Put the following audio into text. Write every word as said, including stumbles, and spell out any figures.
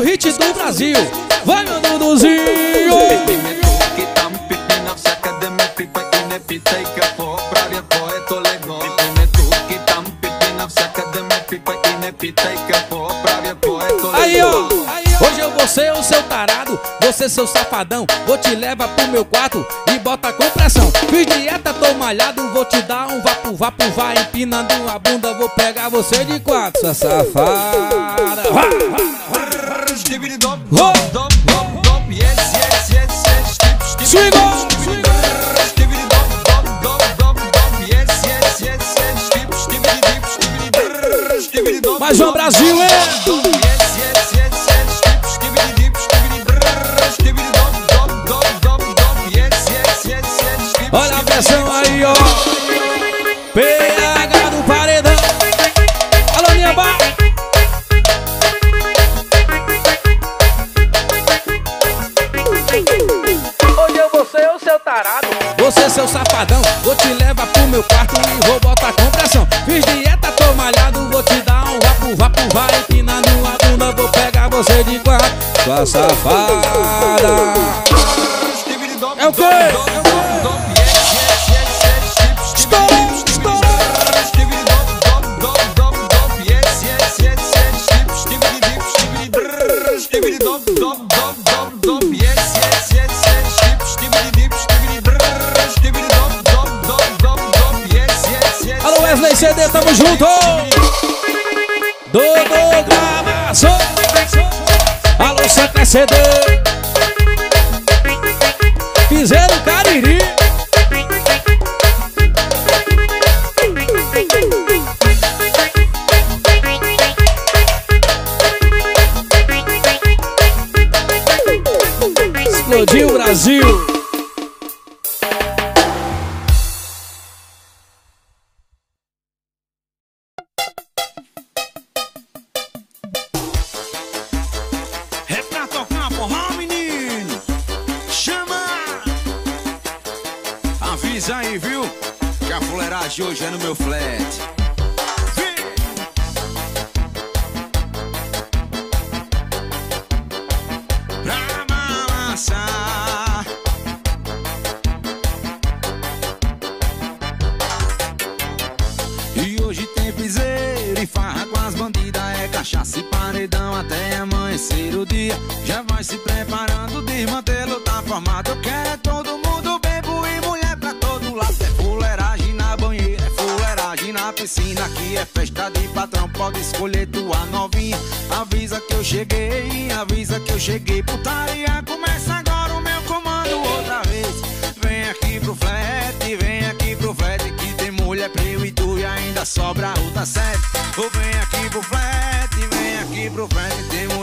hit do Brasil. Vai, meu Duduzinho. Aí, ó, hoje eu vou ser o seu tarado, você seu safadão. Vou te levar pro meu quarto e bota com pressão. Fiz dieta, tô malhado, vou te dar um vapo, vapo, vai empinando a bunda. Vou pegar você de quatro, sua safada. Swing. Mais um Brasil, hein? Olha a pressão aí, ó. P H do paredão. Alô, minha barra. Hoje eu vou ser o seu tarado, você seu safadão. Vou te levar pro meu quarto e vou botar com pressão. Fiz dieta, tô malhado, vou te dar um vapo, vapo, vai empinando a bunda. Vou pegar você de quatro, sua safada. É o quê? Alô, Wesley C D, tamo junto! Dodô Gravação. Alô, Santa C D. Fizeram Cariri. Explodiu o Brasil. Avisa aí, viu? Que a fuleiragem hoje é no meu flat. Pra balançar. E hoje tem piseiro e farra com as bandidas. É cachaça e paredão até amanhecer o dia. Já vai se preparando, desmantelo tá formado. Eu quero é todo mundo bebo e mulher pra todo lado. É fuleiragem na banheira, é fuleiragem na piscina. Aqui é festa de patrão, pode escolher tua novinha. Avisa que eu cheguei, avisa que eu cheguei. Putaria começa agora o meu comando outra vez. Vem aqui pro flat, vem aqui pro flat, que tem mulher pra eu e tu e ainda sobra outra sete. Ou vem aqui pro flat, vem aqui pro flat, tem